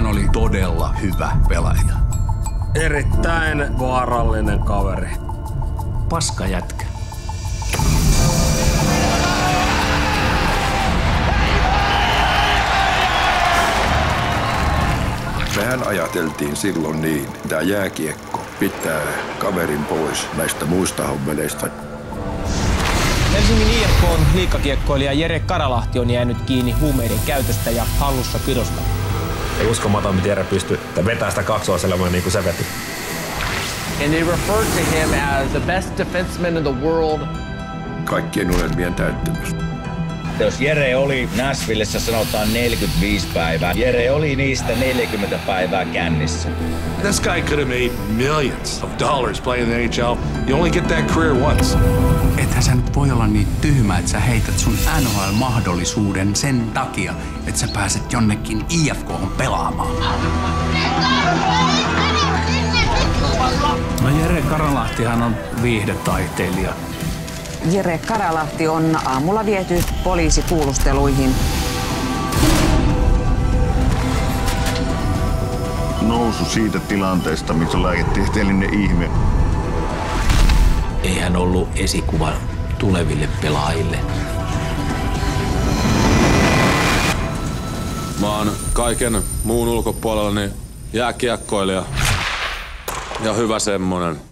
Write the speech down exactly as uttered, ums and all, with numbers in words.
oli todella hyvä pelaaja. Erittäin vaarallinen kaveri. Paska jätkä. Mehän ajateltiin silloin niin, tämä jääkiekko pitää kaverin pois näistä muista hommeleista. Helsingin I F K:n liigakiekkoilija Jere Karalahti on jäänyt kiinni huumeiden käytöstä ja hallussapidosta. Ei uskomaton, miten Jere pystyi vetämään sitä kaksoiselämää niin kuin se veti. And they referred to him as the best defenseman in the world. Kaikkien unelmien täyttymys. Jos Jere oli Nashvillessä sanotaan neljäkymmentäviisi päivää, Jere oli niistä neljäkymmentä päivää kännissä. This guy could have made millions of dollars playing in the N H L. You only get that career once. Ethän sä nyt voi olla niin tyhmä, että sä heität sun N H L-mahdollisuuden sen takia, että sä pääset jonnekin I F K:hon pelaamaan. No Jere Karalahtihan on viihdetaiteilija. Jere Karalahti on aamulla viety poliisikuulusteluihin. Nousu siitä tilanteesta, missä on lääketieteellinen ihme. Ei hän ollut esikuva tuleville pelaajille. Mä oon kaiken muun ulkopuolella niin jääkiekkoilija ja hyvä semmonen.